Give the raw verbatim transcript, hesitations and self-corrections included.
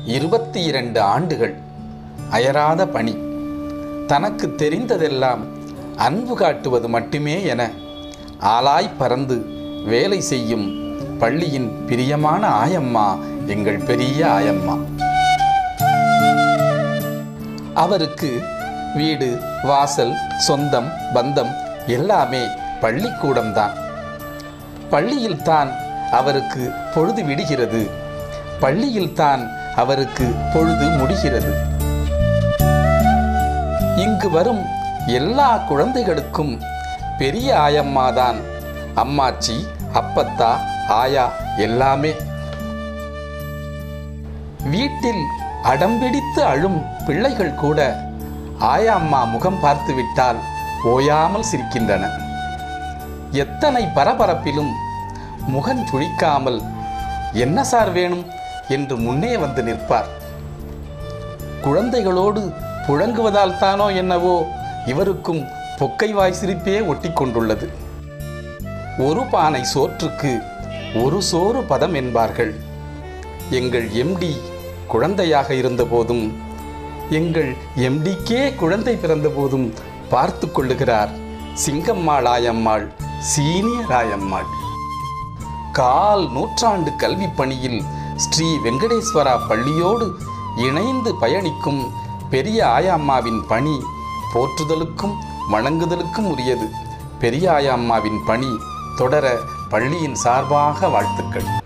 இருபத்தி இரண்டு ஆண்டுகள் அயராத பணி, தனக்கு தெரிந்ததெல்லாம் அன்பு காட்டுவது மட்டுமே என ஆளாய் பறந்து வேலை செய்யும் பள்ளியின் பிரியமான ஆயம்மா எங்கள் பெரிய ஆயம்மா. அவருக்கு வீடு வாசல் சொந்தம் பந்தம் எல்லாமே பள்ளிக்கூடம்தான். பள்ளியில்தான் அவருக்கு பொழுது விடுகிறது, பள்ளியில்தான் அவருக்கு பொழுது முடிகிறது. இங்கு வரும் எல்லா குழந்தைகளுக்கும் பெரிய ஆயம்மாதான் அம்மாச்சி, அப்பத்தா, ஆயா எல்லாமே. வீட்டில் அடம்பிடித்து அழும் பிள்ளைகள் கூட ஆயம்மா முகம் பார்த்து விட்டால் ஓயாமல் சிரிக்கின்றன. எத்தனை பரபரப்பிலும் முகம் சுழிக்காமல் என்ன சார் வேணும் என்று முன்னே வந்து நிற்பார். குழந்தைகளோடு புழங்குவதால் தானோ என்னவோ இவருக்கும் பொக்கை வாய் சிரிப்பே ஒட்டி கொண்டுள்ளது. ஒரு பானை சோற்றுக்கு ஒரு சோறு பதம் என்பார்கள். எங்கள் எம்டி குழந்தையாக இருந்தபோதும் எங்கள் எம்டிக்கே குழந்தை பிறந்த போதும் பார்த்து கொள்ளுகிறார் சிங்கம்மாள் ஆயம்மாள், சீனியர் ஆயம்மாள். கால் நூற்றாண்டு கல்வி பணியில் ஸ்ரீ வெங்கடேஸ்வரா பள்ளியோடு இணைந்து பயணிக்கும் பெரிய ஆயம்மாவின் பணி போற்றுதலுக்கும் வணங்குதலுக்கும் உரியது. பெரிய ஆயம்மாவின் பணி தொடர பள்ளியின் சார்பாக வாழ்த்துக்கள்.